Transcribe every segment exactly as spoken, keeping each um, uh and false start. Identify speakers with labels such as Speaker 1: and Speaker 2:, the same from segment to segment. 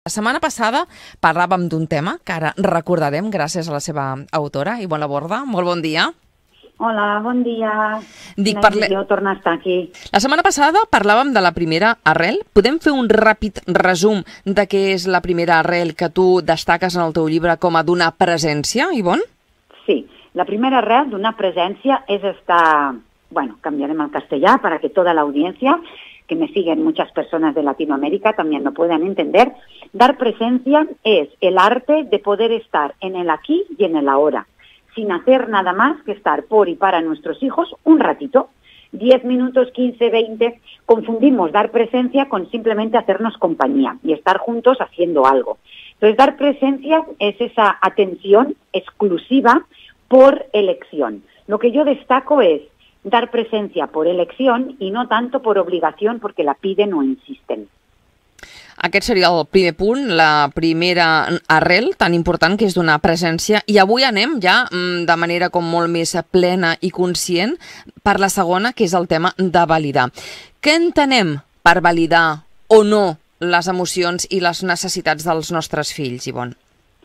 Speaker 1: La setmana passada parlàvem d'un tema que ara recordarem gràcies a la seva autora, Ivonne Laborda. Molt bon dia.
Speaker 2: Hola, bon dia.
Speaker 1: Dic, parle...
Speaker 2: Jo torno a estar aquí.
Speaker 1: La setmana passada parlàvem de la primera arrel. Podem fer un ràpid resum de què és la primera arrel que tu destaques en el teu llibre com a donar presència, Ivonne?
Speaker 2: Sí, la primera arrel donar presència es estar... Bueno, cambiaremos al castellano para que toda la audiencia, que me siguen muchas personas de Latinoamérica, también lo puedan entender. Dar presencia es el arte de poder estar en el aquí y en el ahora, sin hacer nada más que estar por y para nuestros hijos un ratito, diez minutos, quince, veinte. Confundimos dar presencia con simplemente hacernos compañía y estar juntos haciendo algo. Entonces, dar presencia es esa atención exclusiva por elección. Lo que yo destaco es dar presencia por elección i no tanto por obligación porque la piden o insisten.
Speaker 1: Aquest seria el primer punt, la primera arrel tan important que és donar presència. I avui anem ja de manera com molt més plena i conscient per la segona, que és el tema de validar. Què entenem per validar o no les emocions i les necessitats dels nostres fills, Ivonne?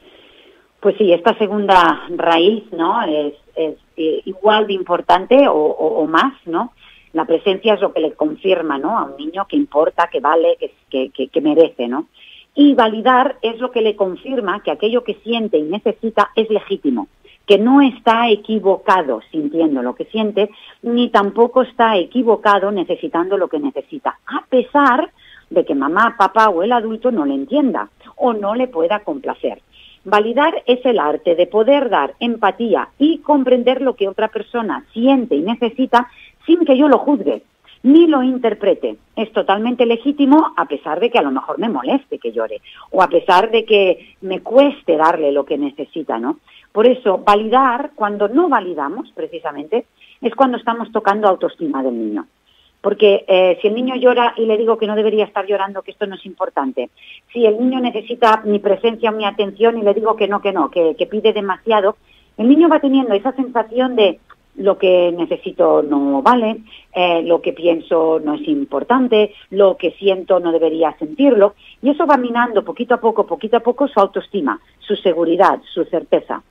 Speaker 2: Pues sí, esta segunda raíz, ¿no? es, es eh, igual de importante o, o, o más, ¿no? La presencia es lo que le confirma, ¿no? A un niño que importa, que vale, que, que, que, que merece, ¿no? Y validar es lo que le confirma que aquello que siente y necesita es legítimo, que no está equivocado sintiendo lo que siente, ni tampoco está equivocado necesitando lo que necesita, a pesar de que mamá, papá o el adulto no le entienda o no le pueda complacer. Validar es el arte de poder dar empatía y comprender lo que otra persona siente y necesita sin que yo lo juzgue ni lo interprete. Es totalmente legítimo a pesar de que a lo mejor me moleste que llore o a pesar de que me cueste darle lo que necesita, ¿no? Por eso, validar, cuando no validamos precisamente, es cuando estamos tocando autoestima del niño. Porque eh, si el niño llora y le digo que no debería estar llorando, que esto no es importante. Si el niño necesita mi presencia o mi atención y le digo que no, que no, que, que pide demasiado, el niño va teniendo esa sensación de lo que necesito no vale, eh, lo que pienso no es importante, lo que siento no debería sentirlo, y eso va minando poquito a poco, poquito a poco su autoestima, su seguridad, su certeza.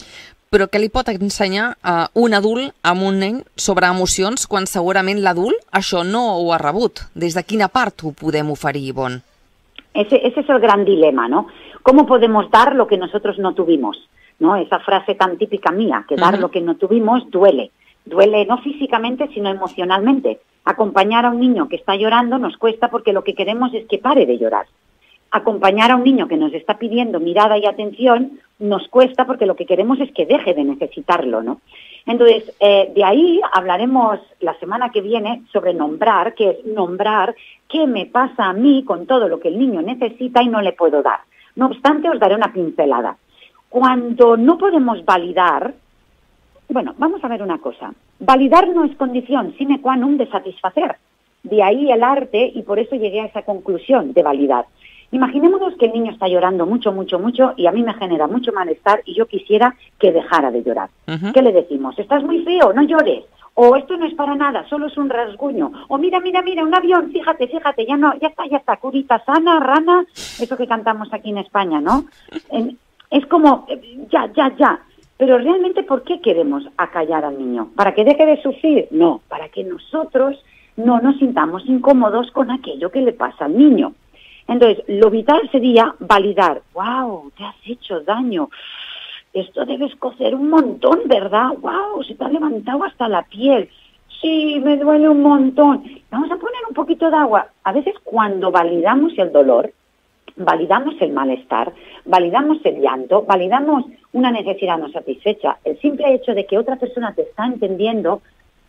Speaker 1: Però què li pot ensenyar uh, un adult a un nen sobre emocions quan segurament l'adult això no ho ha rebut? Des de quina part ho podem oferir, Ivonne?
Speaker 2: Ese, ese es el gran dilema, ¿no? ¿Cómo podemos dar lo que nosotros no tuvimos? ¿No? Esa frase tan típica mía, que dar uh-huh. lo que no tuvimos duele. Duele no físicamente, sino emocionalmente. Acompañar a un niño que está llorando nos cuesta porque lo que queremos es que pare de llorar. Acompañar a un niño que nos está pidiendo mirada y atención nos cuesta porque lo que queremos es que deje de necesitarlo, ¿no? Entonces, eh, de ahí hablaremos la semana que viene sobre nombrar, que es nombrar qué me pasa a mí con todo lo que el niño necesita y no le puedo dar. No obstante, os daré una pincelada. Cuando no podemos validar, bueno, vamos a ver una cosa. Validar no es condición sine qua non de satisfacer. De ahí el arte y por eso llegué a esa conclusión de validar. Imaginémonos que el niño está llorando mucho, mucho, mucho y a mí me genera mucho malestar y yo quisiera que dejara de llorar. Uh-huh. ¿Qué le decimos? Estás muy feo, no llores. O esto no es para nada, solo es un rasguño. O mira, mira, mira, un avión, fíjate, fíjate, ya no, ya está, ya está, curita sana, rana, eso que cantamos aquí en España, ¿no? En, es como, ya, ya, ya. Pero realmente, ¿por qué queremos acallar al niño? ¿Para que deje de sufrir? No, para que nosotros no nos sintamos incómodos con aquello que le pasa al niño. Entonces, lo vital sería validar. ¡Wow! Te has hecho daño. Esto debes cocer un montón, ¿verdad? ¡Wow! Se te ha levantado hasta la piel. Sí, me duele un montón. Vamos a poner un poquito de agua. A veces cuando validamos el dolor, validamos el malestar, validamos el llanto, validamos una necesidad no satisfecha, el simple hecho de que otra persona te está entendiendo,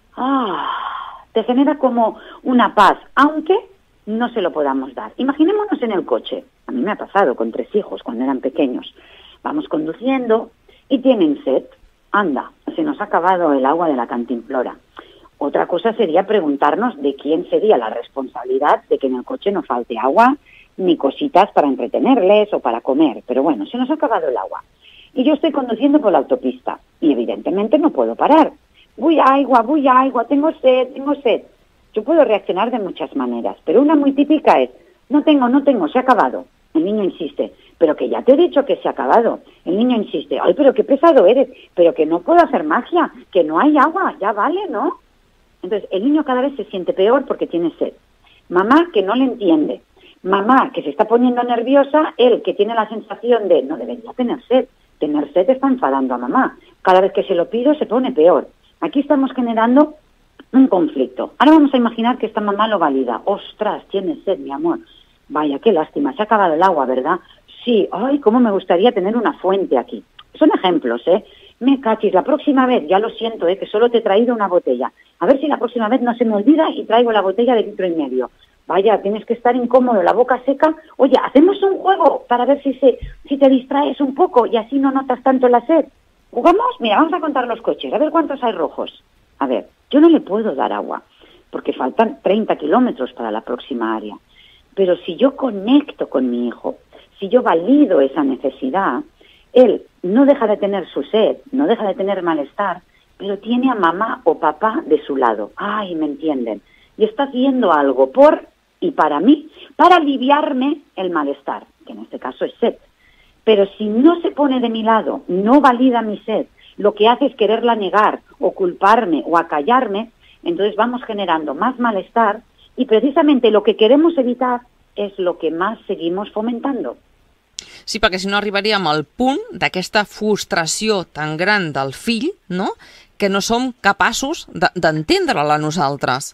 Speaker 2: ah, te genera como una paz, aunque no se lo podamos dar. Imaginémonos en el coche. A mí me ha pasado con tres hijos cuando eran pequeños. Vamos conduciendo y tienen sed. Anda, se nos ha acabado el agua de la cantimplora. Otra cosa sería preguntarnos de quién sería la responsabilidad de que en el coche no falte agua ni cositas para entretenerles o para comer. Pero bueno, se nos ha acabado el agua. Y yo estoy conduciendo por la autopista y evidentemente no puedo parar. Voy a agua, voy a agua, tengo sed, tengo sed. Yo puedo reaccionar de muchas maneras, pero una muy típica es, no tengo, no tengo, se ha acabado. El niño insiste, pero que ya te he dicho que se ha acabado. El niño insiste, ay, pero qué pesado eres, pero que no puedo hacer magia, que no hay agua, ya vale, ¿no? Entonces, el niño cada vez se siente peor porque tiene sed. Mamá que no le entiende. Mamá que se está poniendo nerviosa, él que tiene la sensación de, no debería tener sed. Tener sed está enfadando a mamá. Cada vez que se lo pido se pone peor. Aquí estamos generando un conflicto. Ahora vamos a imaginar que esta mamá lo valida. Ostras, tienes sed, mi amor. Vaya, qué lástima, se ha acabado el agua, ¿verdad? Sí, ay, cómo me gustaría tener una fuente aquí. Son ejemplos, ¿eh? Me cachis, la próxima vez, ya lo siento, ¿eh? Que solo te he traído una botella. A ver si la próxima vez no se me olvida y traigo la botella de litro y medio. Vaya, tienes que estar incómodo, la boca seca. Oye, hacemos un juego para ver si, se, si te distraes un poco y así no notas tanto la sed. ¿Jugamos? Mira, vamos a contar los coches, a ver cuántos hay rojos. A ver, yo no le puedo dar agua, porque faltan treinta kilómetros para la próxima área. Pero si yo conecto con mi hijo, si yo valido esa necesidad, él no deja de tener su sed, no deja de tener malestar, pero tiene a mamá o papá de su lado. Ay, me entienden. Y está haciendo algo por y para mí, para aliviarme el malestar, que en este caso es sed. Pero si no se pone de mi lado, no valida mi sed, lo que hace es quererla negar, o culparme, o acallarme, entonces vamos generando más malestar, y precisamente lo que queremos evitar és lo que més seguimos fomentando.
Speaker 1: Sí, perquè si no arribaríem al punt d'aquesta frustració tan gran del fill, no?, que no som capaços d'entendre-la nosaltres.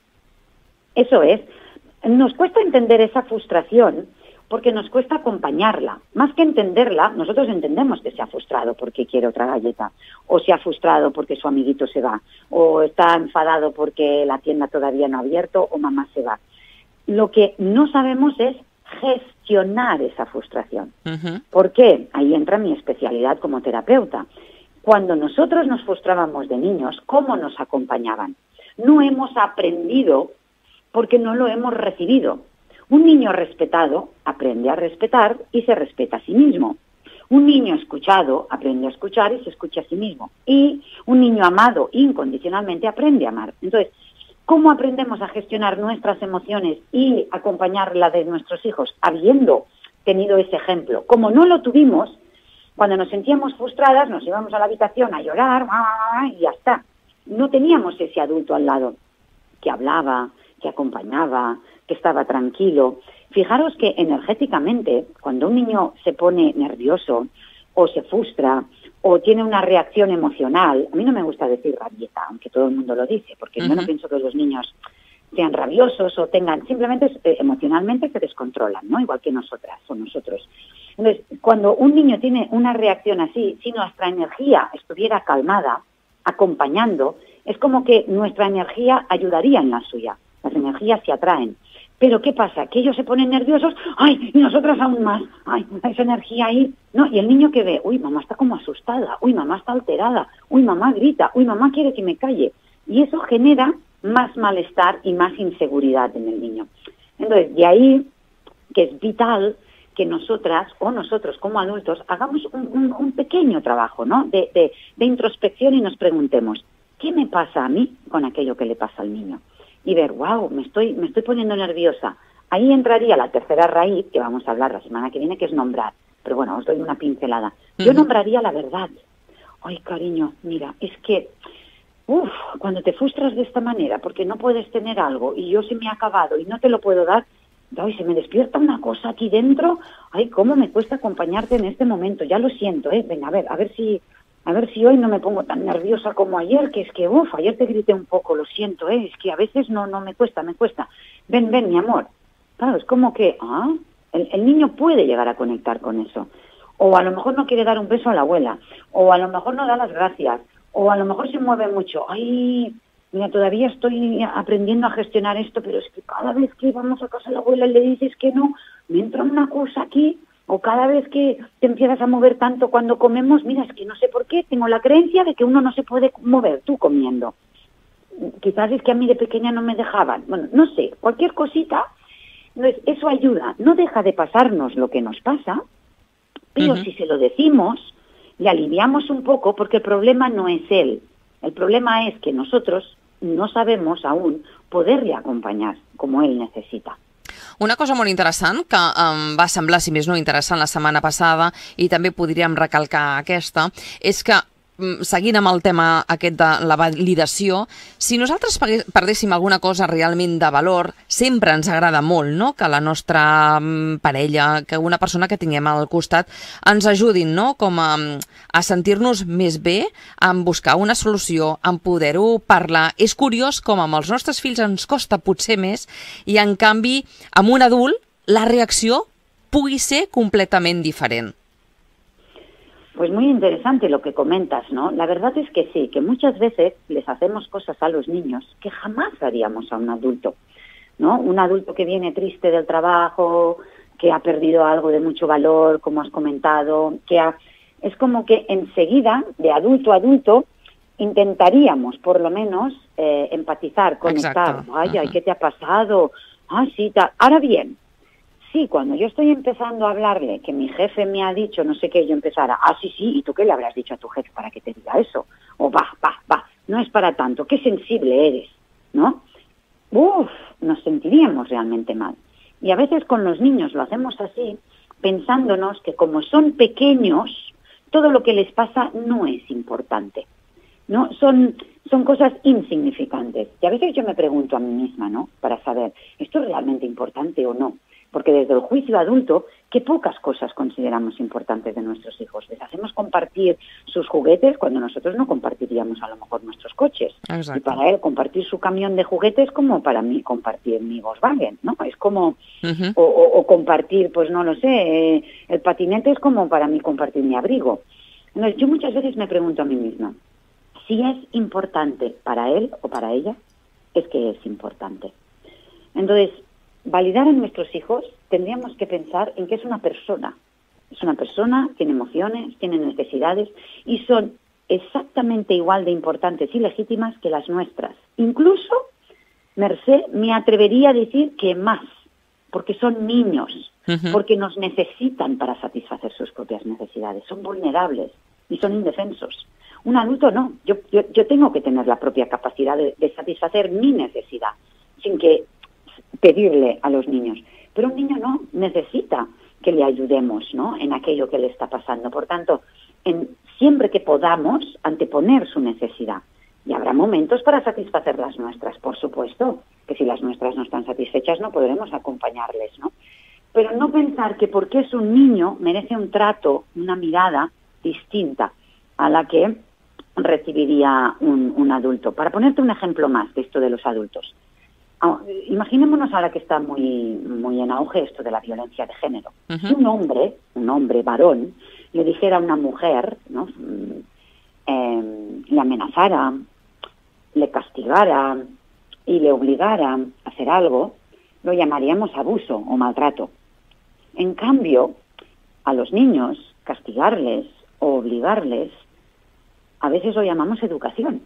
Speaker 2: Eso es. Nos cuesta entender esa frustración porque nos cuesta acompañarla. Más que entenderla, nosotros entendemos que se ha frustrado porque quiere otra galleta, o se ha frustrado porque su amiguito se va, o está enfadado porque la tienda todavía no ha abierto, o mamá se va. Lo que no sabemos es gestionar esa frustración. Uh-huh. ¿Por qué? Ahí entra mi especialidad como terapeuta. Cuando nosotros nos frustrábamos de niños, ¿cómo nos acompañaban? No hemos aprendido porque no lo hemos recibido. Un niño respetado aprende a respetar y se respeta a sí mismo. Un niño escuchado aprende a escuchar y se escucha a sí mismo. Y un niño amado incondicionalmente aprende a amar. Entonces, ¿cómo aprendemos a gestionar nuestras emociones y acompañar la de nuestros hijos habiendo tenido ese ejemplo? Como no lo tuvimos, cuando nos sentíamos frustradas nos íbamos a la habitación a llorar y ya está. No teníamos ese adulto al lado que hablaba, que acompañaba, que estaba tranquilo. Fijaros que energéticamente, cuando un niño se pone nervioso o se frustra o tiene una reacción emocional, a mí no me gusta decir rabieta, aunque todo el mundo lo dice, porque uh-huh. yo no pienso que los niños sean rabiosos o tengan, simplemente eh, emocionalmente se descontrolan, ¿no? Igual que nosotras o nosotros. Entonces, cuando un niño tiene una reacción así, si nuestra energía estuviera calmada, acompañando, es como que nuestra energía ayudaría en la suya. Las energías se atraen. Pero ¿qué pasa? Que ellos se ponen nerviosos, ¡ay! Y nosotras aún más, ¡ay! Esa energía ahí, ¿no? Y el niño que ve, ¡uy! Mamá está como asustada, ¡uy! Mamá está alterada, ¡uy! Mamá grita, ¡uy! Mamá quiere que me calle. Y eso genera más malestar y más inseguridad en el niño. Entonces, de ahí que es vital que nosotras o nosotros como adultos hagamos un, un, un pequeño trabajo, ¿no? De, de, de introspección y nos preguntemos, ¿qué me pasa a mí con aquello que le pasa al niño? Y ver, wow, me estoy, me estoy poniendo nerviosa. Ahí entraría la tercera raíz, que vamos a hablar la semana que viene, que es nombrar. Pero bueno, os doy una pincelada. Yo uh-huh. nombraría la verdad. Ay, cariño, mira, es que, uff, cuando te frustras de esta manera, porque no puedes tener algo, y yo se me ha acabado y no te lo puedo dar, ay, se me despierta una cosa aquí dentro, ay, cómo me cuesta acompañarte en este momento, ya lo siento, ¿eh? Venga, a ver, a ver si... A ver si hoy no me pongo tan nerviosa como ayer, que es que, uff, ayer te grité un poco, lo siento, ¿eh? Es que a veces no no me cuesta, me cuesta. Ven, ven, mi amor. Claro, es como que, ah, el, el niño puede llegar a conectar con eso. O a lo mejor no quiere dar un beso a la abuela, o a lo mejor no da las gracias, o a lo mejor se mueve mucho. Ay, mira, todavía estoy aprendiendo a gestionar esto, pero es que cada vez que vamos a casa de la abuela y le dices que no, me entra una cosa aquí. O cada vez que te empiezas a mover tanto cuando comemos, mira, es que no sé por qué, tengo la creencia de que uno no se puede mover, tú comiendo. Quizás es que a mí de pequeña no me dejaban. Bueno, no sé, cualquier cosita, entonces, eso ayuda. No deja de pasarnos lo que nos pasa, pero uh-huh. si se lo decimos, le aliviamos un poco porque el problema no es él. El problema es que nosotros no sabemos aún poderle acompañar como él necesita.
Speaker 1: Una cosa molt interessant que em va semblar, si més no, interessant la setmana passada i també podríem recalcar aquesta, és que seguint amb el tema aquest de la validació, si nosaltres perdéssim alguna cosa realment de valor, sempre ens agrada molt, no?, que la nostra parella, que una persona que tinguem al costat ens ajudin, no?, com a, a sentir-nos més bé, en buscar una solució, en poder-ho parlar. És curiós com amb els nostres fills ens costa potser més i, en canvi, amb un adult la reacció pugui ser completament diferent.
Speaker 2: Pues muy interesante lo que comentas, ¿no? La verdad es que sí, que muchas veces les hacemos cosas a los niños que jamás haríamos a un adulto, ¿no? Un adulto que viene triste del trabajo, que ha perdido algo de mucho valor, como has comentado, que ha... es como que enseguida, de adulto a adulto, intentaríamos por lo menos eh, empatizar, conectar.
Speaker 1: Exacto.
Speaker 2: Vaya,
Speaker 1: Uh-huh.
Speaker 2: ¿qué te ha pasado? Ah, sí, tal. Ahora bien, sí, cuando yo estoy empezando a hablarle que mi jefe me ha dicho no sé qué, yo empezara, ah, sí, sí, ¿y tú qué le habrás dicho a tu jefe para que te diga eso? O va, va, va, no es para tanto, qué sensible eres, ¿no? Uf, nos sentiríamos realmente mal. Y a veces con los niños lo hacemos así, pensándonos que como son pequeños, todo lo que les pasa no es importante, ¿no? Son, son cosas insignificantes. Y a veces yo me pregunto a mí misma, ¿no?, para saber, ¿esto es realmente importante o no? Porque desde el juicio adulto, qué pocas cosas consideramos importantes de nuestros hijos. Les hacemos compartir sus juguetes cuando nosotros no compartiríamos a lo mejor nuestros coches.
Speaker 1: Exacto.
Speaker 2: Y para él compartir su camión de juguetes es como para mí compartir mi Volkswagen, ¿no? Es como,
Speaker 1: Uh-huh.
Speaker 2: o, o, o compartir, pues no lo sé, eh, el patinete es como para mí compartir mi abrigo. Entonces yo muchas veces me pregunto a mí misma, si es importante para él o para ella, es que es importante. Entonces, validar a nuestros hijos, tendríamos que pensar en que es una persona. Es una persona, tiene emociones, tiene necesidades y son exactamente igual de importantes y legítimas que las nuestras. Incluso, Mercé, me atrevería a decir que más, porque son niños, uh-huh. porque nos necesitan para satisfacer sus propias necesidades. Son vulnerables y son indefensos. Un adulto no. Yo, yo, yo tengo que tener la propia capacidad de, de satisfacer mi necesidad, sin que pedirle a los niños. Pero un niño no, necesita que le ayudemos, ¿no?, en aquello que le está pasando. Por tanto, en, siempre que podamos, anteponer su necesidad. Y habrá momentos para satisfacer las nuestras, por supuesto, que si las nuestras no están satisfechas no podremos acompañarles, ¿no? Pero no pensar que porque es un niño merece un trato, una mirada distinta a la que recibiría un, un adulto. Para ponerte un ejemplo más de esto de los adultos. Imaginémonos ahora que está muy, muy en auge esto de la violencia de género. Uh-huh. Si un hombre, un hombre varón, le dijera a una mujer, ¿no?, eh, le amenazara, le castigara y le obligara a hacer algo, lo llamaríamos abuso o maltrato. En cambio, a los niños, castigarles o obligarles, a veces lo llamamos educación.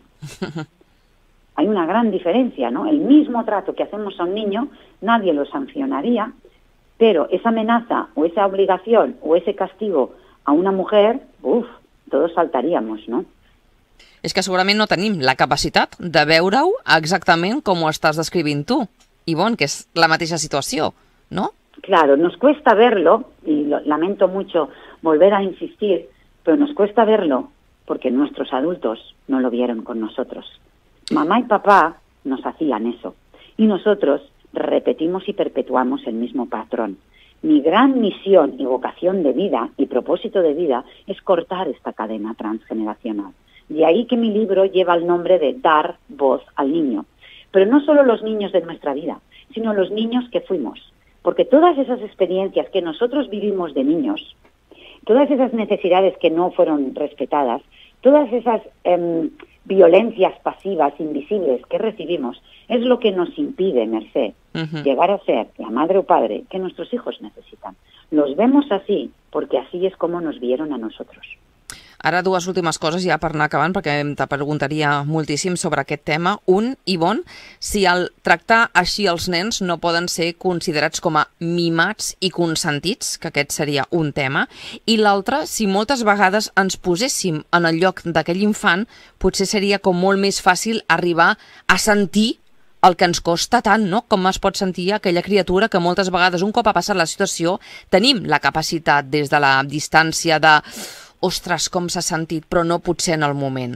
Speaker 2: Hay una gran diferencia, ¿no? El mismo trato que hacemos a un niño, nadie lo sancionaría, pero esa amenaza o esa obligación o ese castigo a una mujer, uff, todos saltaríamos, ¿no?
Speaker 1: És que segurament no tenim la capacitat de veure-ho exactament com ho estàs descrivint tu, Ivonne, que és la mateixa situació, ¿no?
Speaker 2: Claro, nos cuesta verlo, y lo, lamento mucho volver a insistir, pero nos cuesta verlo porque nuestros adultos no lo vieron con nosotros. Mamá y papá nos hacían eso y nosotros repetimos y perpetuamos el mismo patrón. Mi gran misión y vocación de vida y propósito de vida es cortar esta cadena transgeneracional. De ahí que mi libro lleva el nombre de Dar voz al niño. Pero no solo los niños de nuestra vida, sino los niños que fuimos. Porque todas esas experiencias que nosotros vivimos de niños, todas esas necesidades que no fueron respetadas, todas esas eh, violencias pasivas, invisibles que recibimos, es lo que nos impide, Mercé, uh-huh. llegar a ser la madre o padre que nuestros hijos necesitan. Los vemos así porque así es como nos vieron a nosotros.
Speaker 1: Ara dues últimes coses ja per anar acabant, perquè te preguntaria moltíssim sobre aquest tema. Un, Ivonne, si al tractar així els nens no poden ser considerats com a mimats i consentits, que aquest seria un tema, i l'altre, si moltes vegades ens poséssim en el lloc d'aquell infant, potser seria com molt més fàcil arribar a sentir el que ens costa tant, no? Com es pot sentir aquella criatura que moltes vegades, un cop ha passat la situació, tenim la capacitat des de la distància de ostres, com s'ha sentit, però no potser en el moment.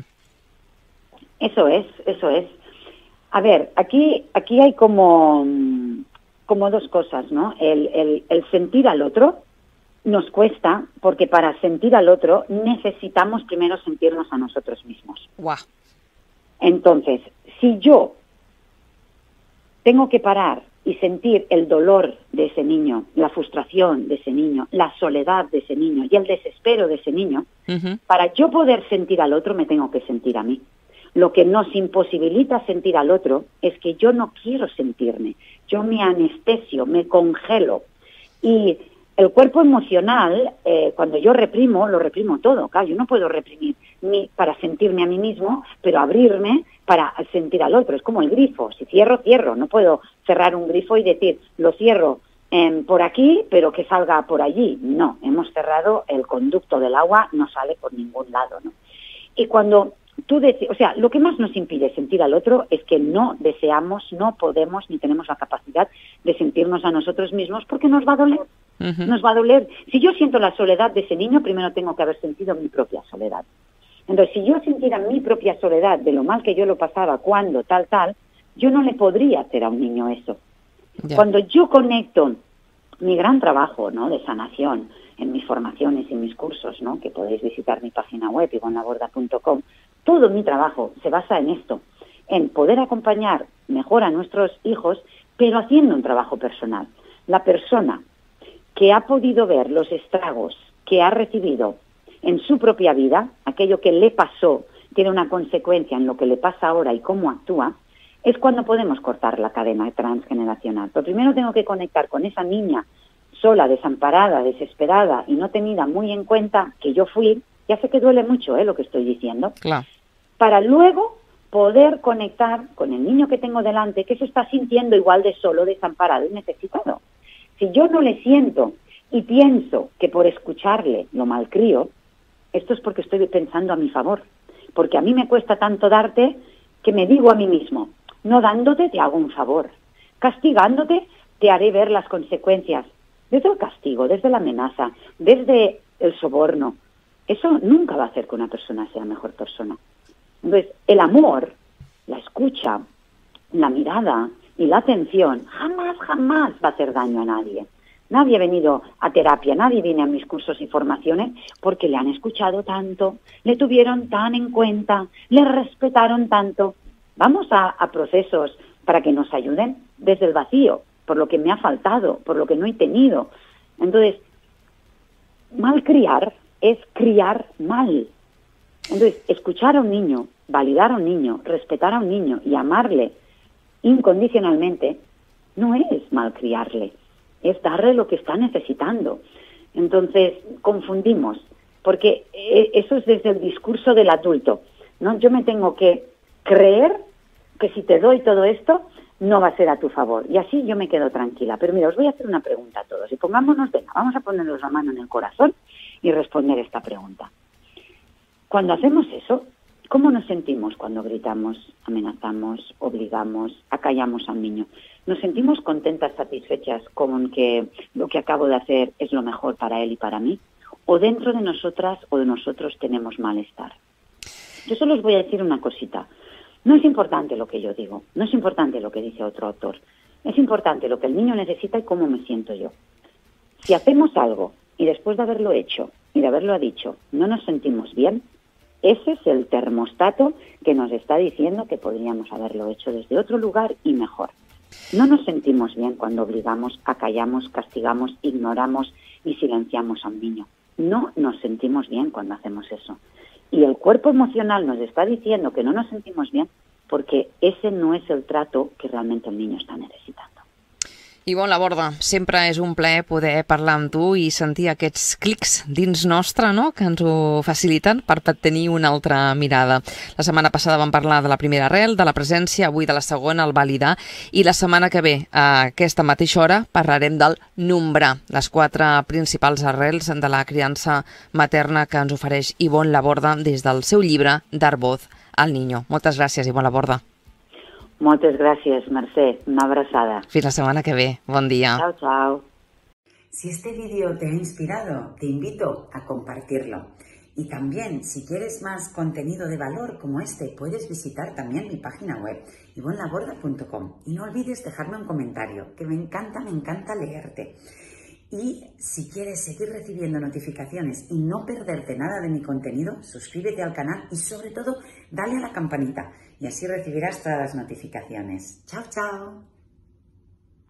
Speaker 2: Eso es, eso es. A ver, aquí, aquí hay como, como dos cosas, ¿no? El, el, el sentir al otro nos cuesta, porque para sentir al otro necesitamos primero sentirnos a nosotros mismos.
Speaker 1: Wow.
Speaker 2: Entonces, si yo tengo que parar y sentir el dolor de ese niño, la frustración de ese niño, la soledad de ese niño y el desespero de ese niño, uh-huh. para yo poder sentir al otro me tengo que sentir a mí. Lo que nos imposibilita sentir al otro es que yo no quiero sentirme, yo me anestesio, me congelo. Y el cuerpo emocional, eh, cuando yo reprimo, lo reprimo todo. Claro, yo no puedo reprimir ni para sentirme a mí mismo, pero abrirme para sentir al otro. Es como el grifo. Si cierro, cierro. No puedo cerrar un grifo y decir, lo cierro eh, por aquí, pero que salga por allí. No, hemos cerrado el conducto del agua, no sale por ningún lado, ¿no? Y cuando tú deci- o sea, lo que más nos impide sentir al otro es que no deseamos, no podemos, ni tenemos la capacidad de sentirnos a nosotros mismos porque nos va a doler. Uh-huh. Nos va a doler. Si yo siento la soledad de ese niño, primero tengo que haber sentido mi propia soledad. Entonces, si yo sintiera mi propia soledad de lo mal que yo lo pasaba, cuando, tal, tal, yo no le podría hacer a un niño eso. Yeah. Cuando yo conecto mi gran trabajo, ¿no?, de sanación en mis formaciones y mis cursos, ¿no?, que podéis visitar mi página web, ivonne laborda punto com, todo mi trabajo se basa en esto, en poder acompañar mejor a nuestros hijos, pero haciendo un trabajo personal. La persona que ha podido ver los estragos que ha recibido en su propia vida, aquello que le pasó tiene una consecuencia en lo que le pasa ahora y cómo actúa, es cuando podemos cortar la cadena transgeneracional. Pero primero tengo que conectar con esa niña sola, desamparada, desesperada y no tenida muy en cuenta que yo fui. Ya sé que duele mucho ¿eh? lo que estoy diciendo.
Speaker 1: Claro.
Speaker 2: Para luego poder conectar con el niño que tengo delante, que se está sintiendo igual de solo, desamparado y necesitado. Si yo no le siento y pienso que por escucharle lo malcrio, esto es porque estoy pensando a mi favor. Porque a mí me cuesta tanto darte que me digo a mí mismo, no dándote te hago un favor. Castigándote te haré ver las consecuencias. Desde el castigo, desde la amenaza, desde el soborno. Eso nunca va a hacer que una persona sea mejor persona. Entonces, el amor, la escucha, la mirada y la atención jamás, jamás va a hacer daño a nadie. Nadie ha venido a terapia, nadie viene a mis cursos y formaciones porque le han escuchado tanto, le tuvieron tan en cuenta, le respetaron tanto. Vamos a, a procesos para que nos ayuden desde el vacío, por lo que me ha faltado, por lo que no he tenido. Entonces, malcriar es criar mal. Entonces, escuchar a un niño, validar a un niño, respetar a un niño y amarle incondicionalmente no es malcriarle, es darle lo que está necesitando. Entonces, confundimos, porque eso es desde el discurso del adulto, ¿no? Yo me tengo que creer que si te doy todo esto, no va a ser a tu favor. Y así yo me quedo tranquila. Pero mira, os voy a hacer una pregunta a todos. Y pongámonos, venga, vamos a ponernos la mano en el corazón y responder esta pregunta. Cuando hacemos eso, ¿cómo nos sentimos cuando gritamos, amenazamos, obligamos, acallamos a un niño? ¿Nos sentimos contentas, satisfechas con que lo que acabo de hacer es lo mejor para él y para mí? ¿O dentro de nosotras o de nosotros tenemos malestar? Yo solo os voy a decir una cosita. No es importante lo que yo digo, no es importante lo que dice otro autor. Es importante lo que el niño necesita y cómo me siento yo. Si hacemos algo y después de haberlo hecho y de haberlo dicho no nos sentimos bien, ese es el termostato que nos está diciendo que podríamos haberlo hecho desde otro lugar y mejor. No nos sentimos bien cuando obligamos, acallamos, castigamos, ignoramos y silenciamos a un niño. No nos sentimos bien cuando hacemos eso. Y el cuerpo emocional nos está diciendo que no nos sentimos bien porque ese no es el trato que realmente el niño está necesitando.
Speaker 1: Ivonne Laborda, sempre és un plaer poder parlar amb tu i sentir aquests clics dins nostre, no?, que ens ho faciliten per tenir una altra mirada. La setmana passada vam parlar de la primera arrel, de la presència, avui de la segona, el validar, i la setmana que ve, a aquesta mateixa hora, parlarem del nombrar, les quatre principals arrels de la criança materna que ens ofereix Ivonne Laborda des del seu llibre Dar voz al niño. Moltes gràcies, Ivonne Laborda.
Speaker 2: Moltes gràcies, Mercè. Una abraçada.
Speaker 1: Fins la setmana que ve. Bon dia.
Speaker 2: Chao, chao.
Speaker 3: Si este vídeo te ha inspirado, te invito a compartirlo. Y también, si quieres más contenido de valor como este, puedes visitar también mi página web, ivonne laborda punto com. Y no olvides dejarme un comentario, que me encanta, me encanta leerte. Y si quieres seguir recibiendo notificaciones y no perderte nada de mi contenido, suscríbete al canal y sobre todo, dale a la campanita y así recibirás todas las notificaciones. ¡Chao, chao!